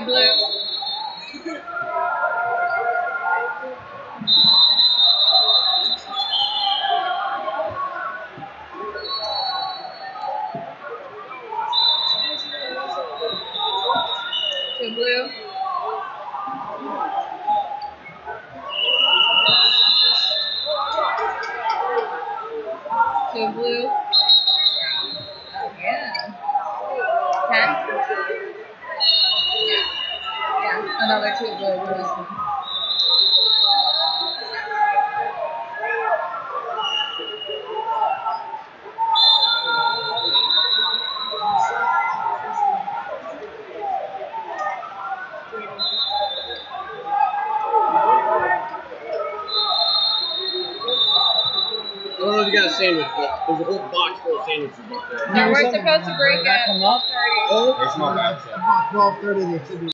blue. Two blue. Two blue. Oh yeah. 10? Yeah, another two blue for this one. I don't know if you got a sandwich, but there's a whole box full of sandwiches up there. No, we're supposed to break at 12:30. Oh, there's no 12:30 they should be.